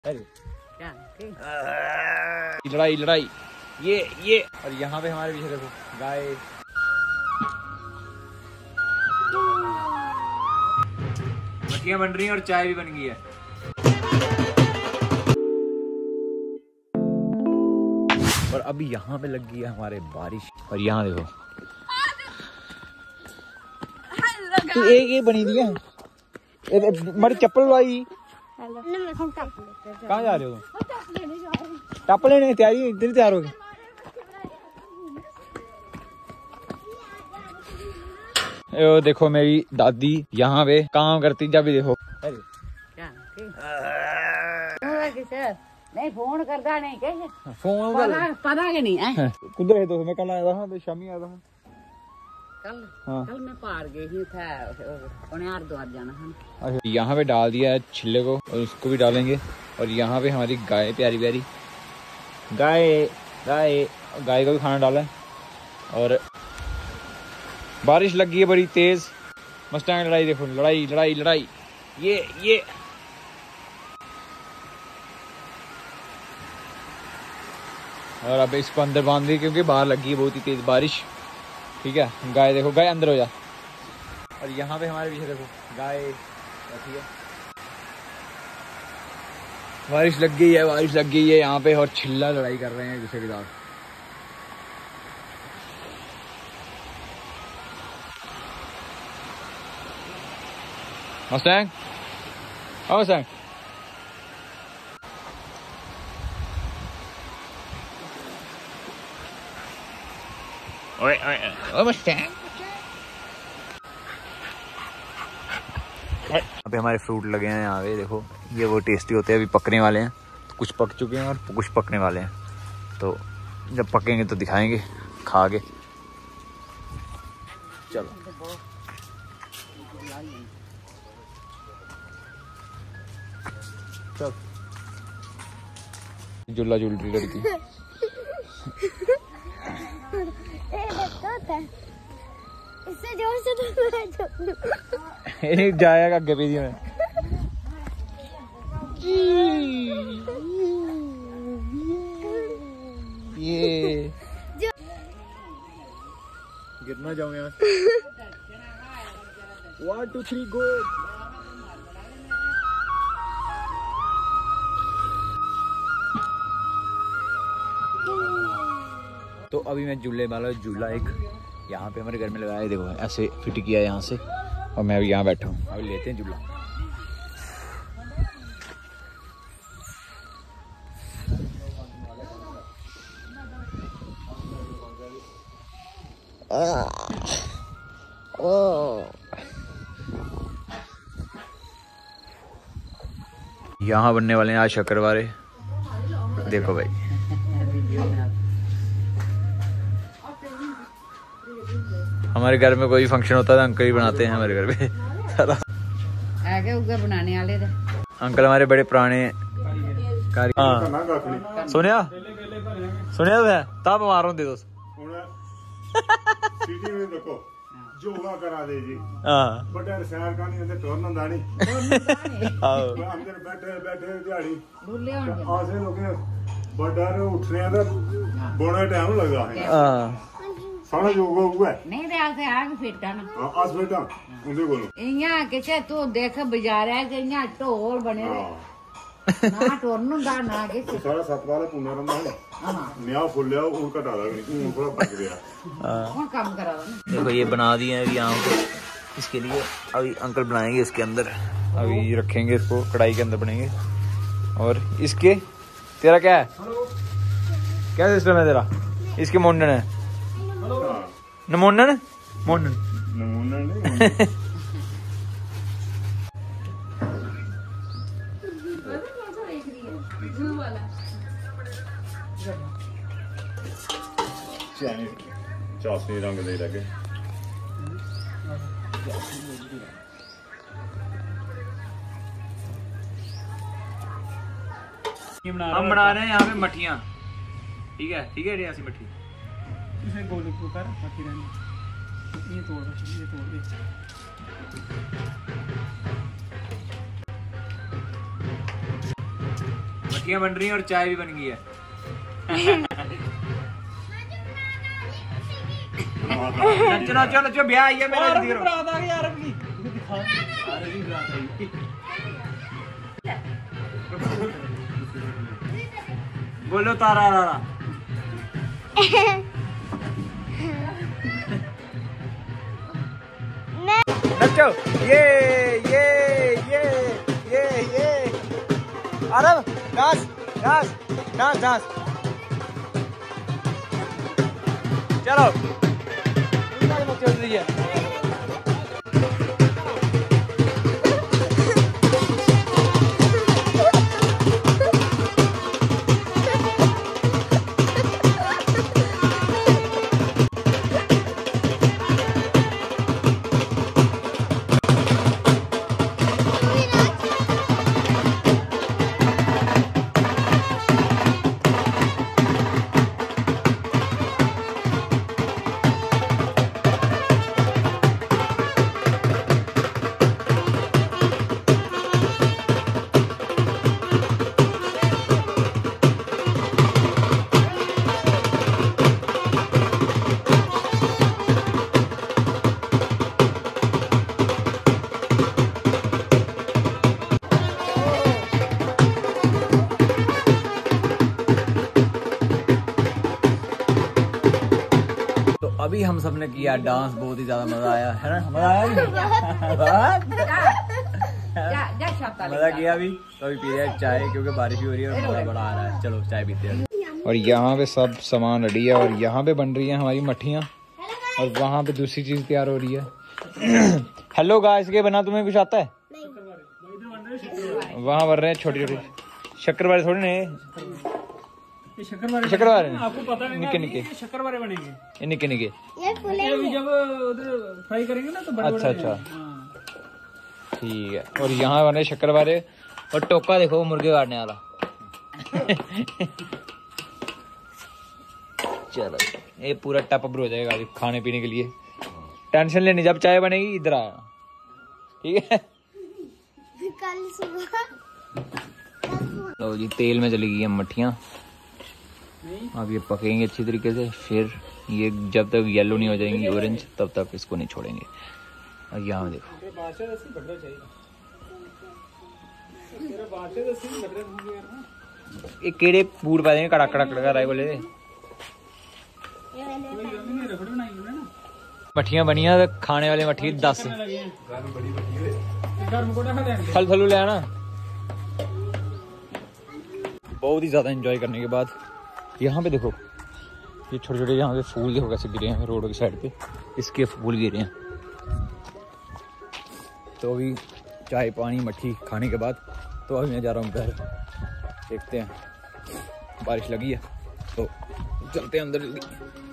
लड़ाई लड़ाई ये और यहाँ पे हमारे पीछे देखो गाय। मक्खियाँ बन रही हैं और चाय भी बन गई है। और अभी यहाँ पे लग गई है हमारे बारिश। और यहाँ देखो तो एक बनी दी है। मेरी चप्पल लाई। कहाँ जा रहे हो? टप लेने तैयारी इधर तैयार हो गए। देखो मेरी दादी यहाँ पे काम करती जब भी देखो। नहीं फोन करता नहीं कैसे फोन पता के नहीं है। कुछ है तो मैं कल आया था, शामी आया था कल। हाँ। कल मैं पार गई ही था पुण्यार द्वार जाना हम। यहाँ पे डाल दिया है छिल्ले को और उसको भी डालेंगे। और यहाँ पे हमारी गाय प्यारी प्यारी गाय गाय गाय को भी खाना डाला है। और बारिश लग गई है बड़ी तेज। मस्टैंग लड़ाई देखो, लड़ाई लड़ाई लड़ाई ये और अब इसको अंदर बांध दी क्योंकि बाहर लगी है बहुत ही तेज बारिश। ठीक है, गाय देखो, गाय अंदर हो जा। और यहाँ पे हमारे पीछे देखो गाय बैठी है। बारिश लग गई है यहाँ पे और छिल्ला लड़ाई कर रहे हैं एक दूसरे के साथ। मस्टैंग मस्टैंग ओए मस्टैंग। अभी हमारे फ्रूट लगे हैं यहाँ पे देखो, ये वो टेस्टी होते हैं। अभी पकने वाले हैं, कुछ पक चुके हैं और कुछ पकने वाले हैं। तो जब पकेंगे तो दिखाएंगे खा के। चलो चल झूला झूल रही लड़की। इससे जोर से तो जाएगा आगे पीछे में। ये गिरना जाऊं यहाँ। 1 2 3 गो। तो अभी मैं झूले वाला झूला एक यहाँ पे हमारे घर में लगाया, देखो ऐसे फिट किया यहाँ से। और मैं अभी यहाँ बैठा हूँ, अभी लेते हैं झूला। यहाँ बनने वाले हैं आज शक्करवारे। देखो भाई हमारे घर में कोई फंक्शन होता है अंकल ही बनाते हैं हमारे घर पे सारा। आगे उगे बनाने वाले थे अंकल हमारे बड़े पुराने कारी। हाँ सुनिया सुनिया तब मारो दे दोस्त देखो जोगा करा दे जी। हाँ बड़ा सैर का नहीं टोरन दानी अंदर बैठे बैठे दिहाड़ी भूले होंगे आसे लोग बड़ा उठने का बड़ा टाइम लगा है। हाँ सारा योगा हुआ है नहीं दे आके आगे फिरता ना आज बेटा उनसे बोलो इया कैसे तू देख बाजार है कि इया ढोल बने ना टोरन दा ना के सारा सत वाले पुना रंदा है। हां नया फुल्लिया और कटा दा नहीं थोड़ा पक गया। कौन काम करा देखो ये बना दिए हैं अभी यहाँ पे इसके लिए। अभी अंकल बनाएंगे इसके अंदर, अभी रखेंगे इसको कढ़ाई के अंदर बनेंगे। और इसके तेरा क्या है, क्या सिस्टम है तेरा? इसके मुंडन है नमोनन मोनन नमूना चाशनी रंग दे लगे। हम बना रहे हैं यहाँ पे मठियाँ। ठीक है ऐसी मठी इसे गोल कर मठी रहने ये तोड़ दे। मट्ठियाँ बन रही हैं और चाय भी बन गई है। नचो नचो नचो, ब्याह आई है मेरा। बरात आ गई अरब की, दिखा अरब की बरात आई। बोलो तारा रारा। नचो, ये अरब डांस डांस डांस डांस। चलो अभी हम सब ने किया डांस, बहुत ही ज्यादा मजा आया है ना। मजा आया मजा किया। अभी तो अभी पी रहे हैं चाय, क्योंकि बारिश भी हो रही है और मजा बड़ा आ रहा है। चलो चाय पीते हैं। और यहाँ पे सब सामान रेडी है और यहाँ पे बन रही है हमारी मट्ठियाँ और वहाँ पे दूसरी चीज तैयार हो रही है। हेलो गाइस, के बना तुम्हें कुछ आता है? वहाँ बन रहे हैं छोटी छोटी शक्करवारे, थोड़ी नहीं शक्करवारे आपको पता नहीं, निके निके शक्करवारे बनेंगे, ये निके निके। अभी जब उधर फ्राई करेंगे ना तो बड़े अच्छा अच्छा ठीक है। और यहाँ बने शक्करवारे और टोका देखो मुर्गे काटने वाला। चलो ये पूरा टप अप हो जाएगा अभी खाने पीने के लिए। टेंशन लेनी, जब चाय बनेगी इधर आया, ठीक है। कल सुबह लो जी, तेल में चली गई है मट्ठियाँ। अब ये पकेंगे अच्छी तरीके से, फिर ये जब तक येलो नहीं हो जाएंगी ऑरेंज तब तक इसको नहीं छोड़ेंगे। और यहाँ देखो एक केड़े पूड़ पा देंगे, कड़क कड़क लगा रहा है बोले। मट्ठियाँ बनिया खाने वाली मट्ठी 10 फल फलू ले आना। बहुत ही ज्यादा एंजॉय करने के बाद यहाँ पे देखो ये छोटे छोटे यहाँ पे फूल देखो कैसे गिरे हैं रोड की साइड पे, इसके फूल गिरे हैं। तो अभी चाय पानी मट्ठी खाने के बाद तो अभी मैं जा रहा हूँ घर, देखते हैं। बारिश लगी है तो चलते हैं अंदर जल्दी।